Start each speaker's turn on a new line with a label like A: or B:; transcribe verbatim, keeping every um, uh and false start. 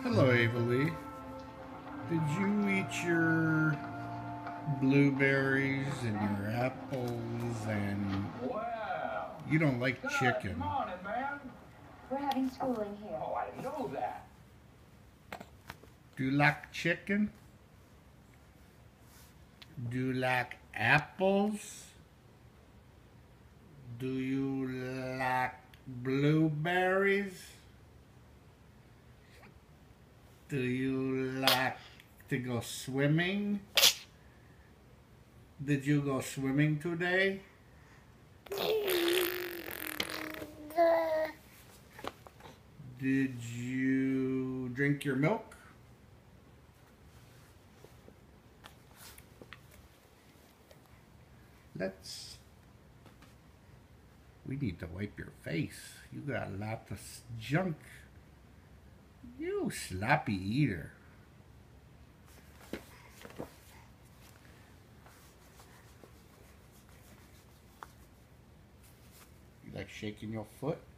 A: Hello, Ava Lee. Did you eat your blueberries and your apples and
B: Wow.
A: you don't like
B: Good
A: chicken?
B: morning, man.
C: We're having schooling here.
B: Oh, I didn't know that.
A: Do you like chicken? Do you like apples? Do you like blueberries? Do you like to go swimming? Did you go swimming today? Did you drink your milk? Let's... We need to wipe your face. You got a lot of junk. You sloppy eater. You like shaking your foot?